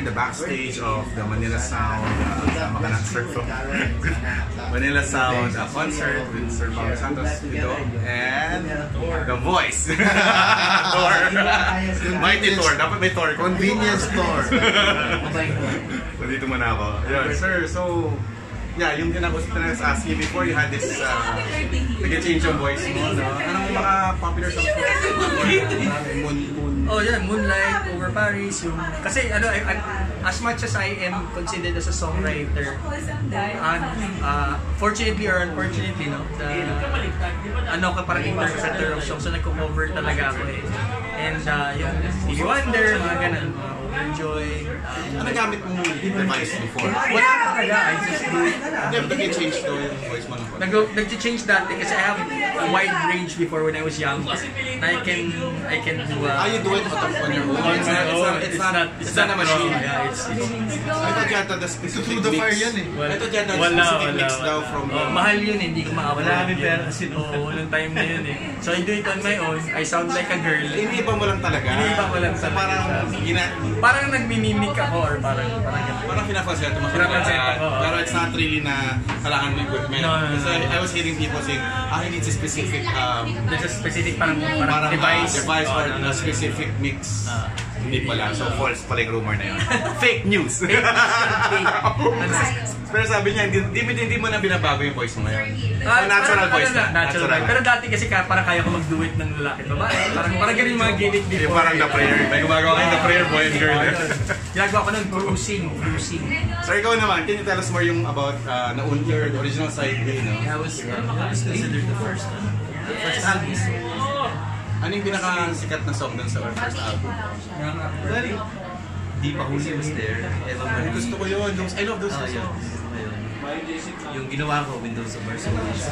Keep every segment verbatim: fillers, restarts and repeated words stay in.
the backstage of the Manila Sound uh, Manila Sound uh, concert with Sir Paulo Santos, PIDO, and the voice. Thor. Mighty Thor. Dapat may Thor. Convenience Thor. Dito muna ako. Yeah, sir, so yeah, yung kinakausap na sa asking before you had this uh, nag-change yung voice mo, no? Anong mga popular songs mo? Moon, moon. Oh yeah, Moonlight, Over Paris, yung... Kasi ano, I, I, as much as I am considered as a songwriter, uh, uh, fortunately or unfortunately, no? The, ano ka parang interpreter of songs, so nagko-cover talaga ako eh. And uh, yung Stevie Wonder, mga ganun, mga Overjoy. Um, ano gamit mong device before? Wala talaga, I just do it. Hindi, nag-change daw yung voice mo na po. Nag-change dati kasi I have a wide range before when I was young. I can, I can do uh, ah, you do it out of on your own? It's not, it's not, it's not a machine. Yeah, it's, it's, I thought yata the specific the fire mix. yan eh. I thought yata the specific mix daw from... Oh, mahal yun eh, hindi ko maawala. Wala kami pera kasi oo, walang time na yun eh. So I do it on my own, I sound like a girl. Iniiba mo lang talaga? Iniiba mo lang talaga. Parang, gina... parang nagmimimik ako or parang... Parang, parang pinapaseta mo. Pero it's not really na kailangan mo equipment. No, no, no. Kasi I was hearing people saying, ah, it needs a specific... Um, there's a specific parang, parang, parang device. Uh, device or a specific mix. Uh, Hindi pala. So false pala yung rumor na yun. Fake news! Fake news. Pero sabi niya, hindi, hindi, hindi mo na binabago yung voice mo ngayon. Uh, natural voice na. Natural. natural. Pero dati kasi ka, parang kaya ko mag-do it ng lalaki. Babae. Parang, parang ganun yung mga gimmick before. Parang the prayer. May gumagawa kayo the prayer boy and girl. Ginagawa ko ng cruising. Cruising. So ikaw naman, can you tell us more yung about uh, na your original side way, no? Yeah, I was, uh, I was considered the first, uh, the first album. Ano yung pinaka-sikat na song dun sa first album? Well, Di Pa Huli was there. Ay, gusto ko yun. I love those oh, songs. Yeah. Yung ginawa ko, Windows of Mercy.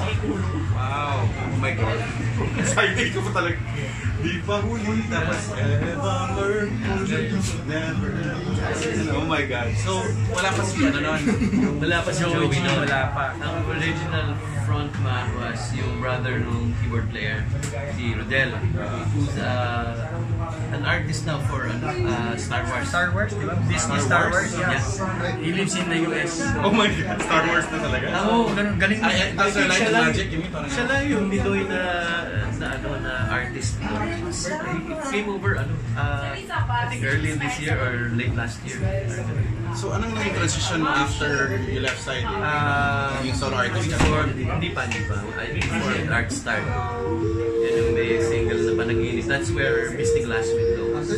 Wow! Oh my God! Excited ko pa talaga. Di pa huli, tapos ever, never. Oh my God! So, wala pa si ano nun? Wala pa si Joey, no? Wala pa. Ang original frontman was yung brother ng keyboard player, si Rodel, who's uh, an artist now for uh, Star Wars. Star Wars, di ba? Disney Star Wars, yeah. He lives in the U S. Oh my God! Star Wars na talaga? Oo, oh, galing na. Ay, that's a light magic. Siya lang yung Miloy na, na, ano, na artist. He came over, ano, uh, I think early this year or late last year. So, anong naging transition mo after you left side? Uh, yung solo artist ka? Before, hindi pa, hindi pa. I think before Art Start. Yan yung may single na panaginip. That's where Misty Glass Window was.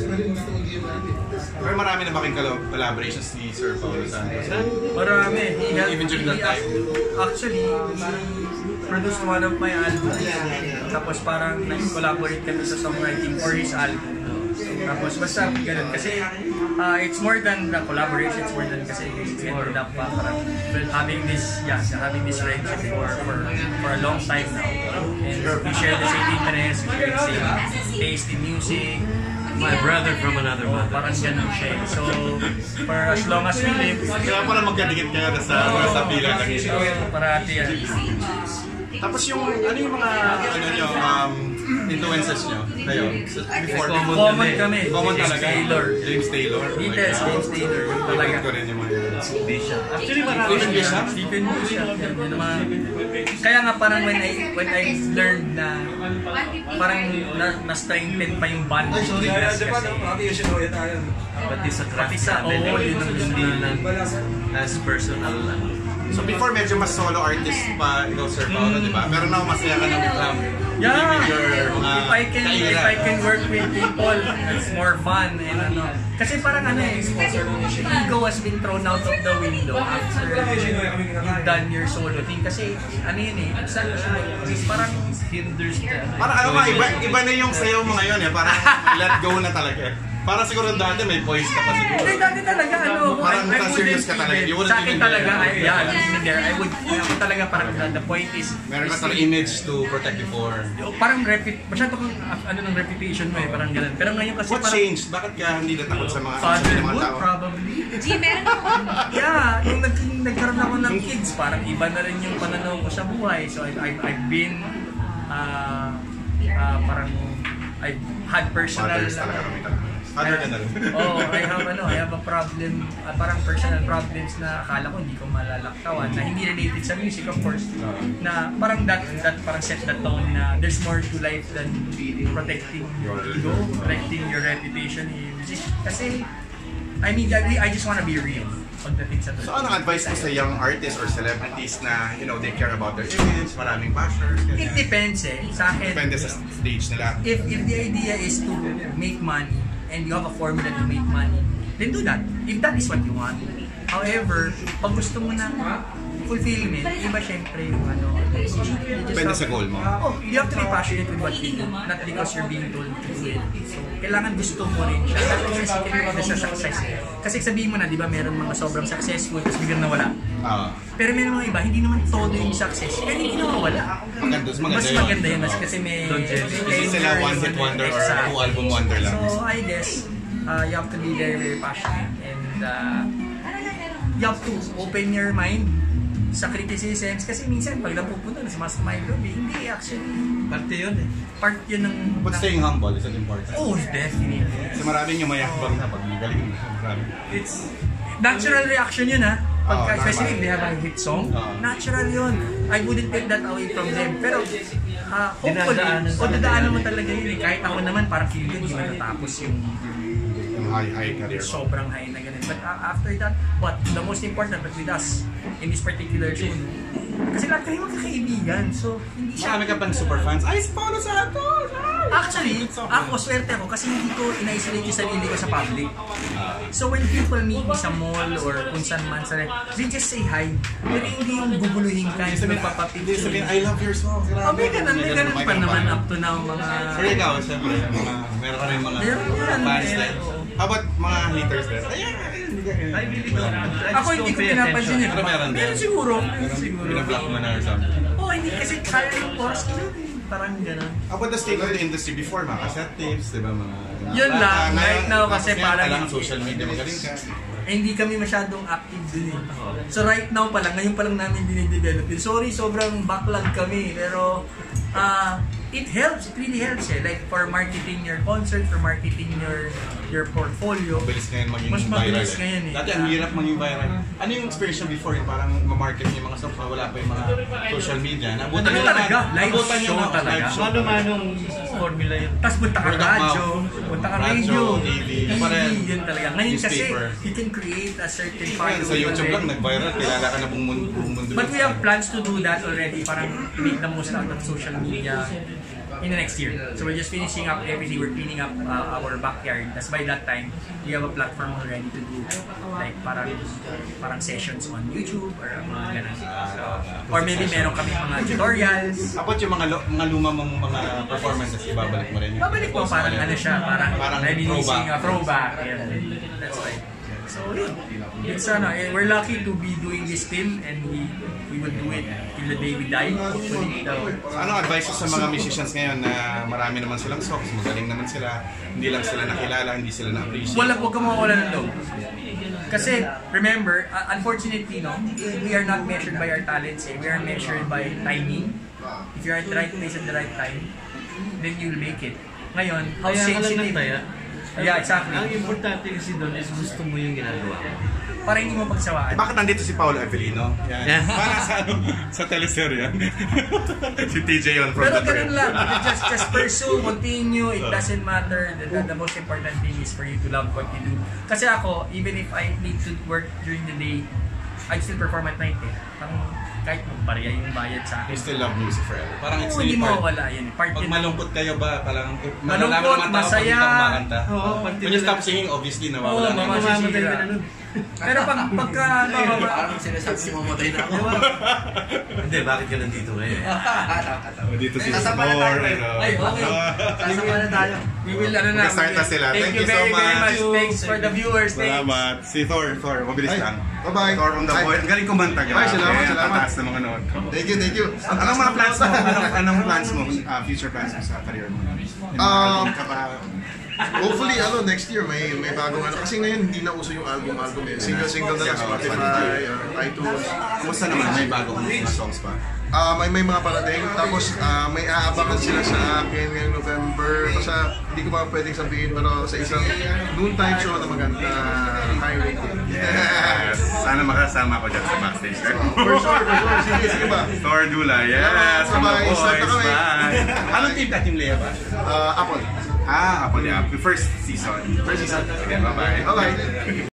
Pero marami na ba kayong collaborations ni Sir Paulo Santos? Marami. Even during that time? Actually, he produced one of my albums. Tapos parang nag-collaborate kami sa songwriting for his album. Tapos basta ganun. Kasi uh, it's more than the collaboration, it's more than kasi we ended up uh, parang having this, yeah, having this friendship for, for, for a long time now. And we share the same interests, we share the same taste in music. My brother from another mother. Parang ganun siya. So, for as long as we live, kaya pala magkadikit kayo sa, sa pila lang ito. Parati yan. Tapos yung, ano yung mga, ano nyo, um, influences nyo kayo? Before, common, common kami. Common talaga. Taylor. James Taylor. Beatles, James Taylor. Yung talaga. ko rin yung mga Bishop. Actually, marami Stephen Bishop? Stephen Bishop. Kaya nga parang when I when I learned na parang na-strengthen pa yung band. Ay, sorry. Pati sa craft Pati sa, namin. oo, yun ang Hindi lang as personal. So before medyo mas solo artist pa ikaw Sir Paulo, di ba? Pero now masaya ka na with um, yeah, your mga if I can if I can work with people, it's more fun and ano. Kasi parang ano eh, ego has been thrown out of the window after you've done your solo thing. Kasi ano yun eh, it's not, parang hinders the... Parang ano nga, iba, iba na yung sayaw mo ngayon eh. Parang let go na talaga. Parang siguro dati may voice ka pa siguro. Hindi, dati talaga ano. Parang serious ka talaga. You wouldn't sa akin even talaga, there. I, yeah, I wouldn't there. I would, ako talaga parang the point is... Meron ka talaga image to protect before. Parang reput, masyado kong ano ng reputation mo eh, parang gano'n. Pero ngayon kasi What parang... changed? Bakit ka hindi natakot sa mga Fatherhood, tao? probably. G, meron ako. Yeah, yung nag nagkaroon ako ng kids, parang iba na rin yung pananaw ko sa buhay. So I've, I've, I've been, uh, uh, parang, I've had personal... Fathers talaga kami talaga. Other ka na rin. Oh, I have ano, I have a problem, uh, parang personal problems na akala ko hindi ko malalaktawan, na hindi related sa music of course, na parang that, that parang set the tone na there's more to life than protecting your ego, protecting your reputation in music. Kasi, I mean, I just wanna be real. So anong advice mo sa young artists or celebrities na, you know, they care about their image, maraming bashers? It depends eh. Sa akin, depende sa stage nila. If, if the idea is to make money and you have a formula to make money, then do that. If that is what you want. However, pag gusto mo ng fulfillment, iba syempre yung ano, depende sa goal mo. Oh, you have to be passionate with what you do, not because you're being told to do it. So, kailangan gusto mo rin siya. Not necessarily na sa success. Kasi sabihin mo na, di ba, meron mga sobrang successful, tapos biglang nawala. Uh, Pero meron mga iba, hindi naman todo yung success, pero hindi nawawala. Maganda, maganda mas maganda yun, mas kasi may... Kasi sila one hit wonder or two album wonder lang. So, I guess, uh, you have to be very, very passionate and uh, you have to open your mind sa criticisms kasi minsan pag napupunta na sa mas mind lobby, hindi actually parte yun eh. Part yun ng... But staying humble is an important. Oh, definitely. Kasi maraming yung mayakbang na pag magaling. It's natural reaction yun ha. Pagka, oh, especially if they have a hit song, uh, natural yun. I wouldn't take that away from them. Pero uh, hopefully, o dadaanan mo talaga yun eh. Kahit ako naman parang feel ko hindi matatapos yung high, high career. Sobrang high na ganun. But uh, after that, what? The most important but with us in this particular show, kasi lahat kayo magkakaibigan. So, hindi siya... Marami ka pang super fans. Ay, si Paulo Santos! Actually, ako, swerte ako kasi hindi ko in-isolate yung sarili ko sa public. So, when people meet me sa mall or kung saan man sa they just say hi. Pero hindi yung guguluhin ka, hindi magpapapicture. Sabihin, I love your song. Oh, may ganun, may ganun pa naman up to now mga... Pero ikaw, siyempre, meron ka rin mga fans din. How about mga haters din? Ayan! I really don't. Ako hindi ko pinapansin yun. Pero meron din. Meron siguro. Siguro. Pinablock mo na or something. Oh, hindi kasi kaya yung oras ko yun. Parang gano'n. How about the state of the industry before? Mga cassette tapes, di ba? Mga... Yun lang. Right now kasi parang... Kailangan social media magaling ka. Eh, hindi kami masyadong active dun eh. So right now pa lang, ngayon pa lang namin dinidevelop yun. Sorry, sobrang backlog kami. Pero... Uh, it helps, it really helps eh. Like for marketing your concert, for marketing your your portfolio. Mabilis ngayon maging mas viral. mabilis ngayon eh. Dati ang hirap maging viral. Ano yung experience before yung parang ma-market yung mga songs na wala pa yung mga social media? Nabutan ano nyo talaga? Live nabutan show nyo talaga. Mano-manong formula yun. Tapos punta ka radyo, punta ka radio, T V, yun talaga. Ngayon kasi, you can create a certain following. Sa YouTube lang, nag-viral. Kilala ka na buong mundo. But we have plans to do that already. Parang make the most out of social media in the next year. So we're just finishing up everything. We're cleaning up uh, our backyard. That's by that time, we have a platform already to do like parang parang sessions on YouTube or mga ganun. So, or maybe meron kami mga tutorials. About yung mga mga luma mong mga performances, ibabalik mo rin yun? Babalik mo, parang ano siya, parang, parang reminiscing, a throwback. Yeah. That's right. So yun. It's ano, we're lucky to be doing this still and we we will do it till the day we die. Hopefully. So, anong advice sa mga musicians ngayon na marami naman silang songs, magaling naman sila, hindi lang sila nakilala, hindi sila na-appreciate? Wala, huwag ka mawawala ng loob. Kasi, remember, uh, unfortunately, no, we are not measured by our talents, eh. We are measured by timing. If you're at the right place at the right time, then you'll make it. Ngayon, how Kaya sensitive... Taya. Yeah, exactly. Ang importante kasi doon is gusto mo yung ginagawa. Para hindi mo pagsawaan. Eh, bakit nandito si Paolo Avellino? Yan. Yeah. Para sa ano, sa teleserye. Si T J on from Pero the ganun lang. Just, just pursue, continue. It doesn't matter. The, the, the most important thing is for you to love what you do. Kasi ako, even if I need to work during the day, I still perform at night eh. Parang kahit magbarya yung bayad sa akin. You still love music forever. Parang it's Oo, really hindi part. mawawala yun. Part Pag yun. malungkot kayo ba, parang Malungkot, masaya. kumakanta. Oo, When you stop singing, obviously Oo, nawawala na. mama, masisira. Pero pag pagka ano, Parang sinasabi si mamatay na ako. Hindi, bakit ka nandito ngayon? Dito si Sasama na More. tayo. ano. Ay, okay. Sasama na tayo. We will ano na. Mag-start na sila. Thank you very, very much. Thanks for the viewers. Thanks. Salamat. Si Thor, Thor, mabilis Ay, lang. bye-bye. Thor on the Ay. boy. Ang galing kumanta. Ay, salamat, Grabe, salamat. Pataas na mga nood. Thank you, thank you. Anong mga plans mo? Anong, anong plans mo? Ah, future plans mo sa career mo? Um, Ka pa Hopefully, ano, next year may may bagong ano. Kasi ngayon hindi na uso yung album-album eh. Single-single na lang Spotify, uh, iTunes. Kumusta naman? May bagong mga songs pa? Ah, may may mga parating. Tapos ah, may aabangan sila sa akin ngayong November. Basta hindi ko pa pwedeng sabihin, pero sa isang noontime show na maganda, high rating. Yes! Sana makasama ko dyan sa backstage. For sure, for sure. Sige, sige ba? Thor Dulay, yes! From the Bye-bye. boys, Start na kami. bye! Anong team ka? Team Lea ba? Ah, Apple. Ah, Apple, yeah. First season. First season. Okay, bye-bye. Okay.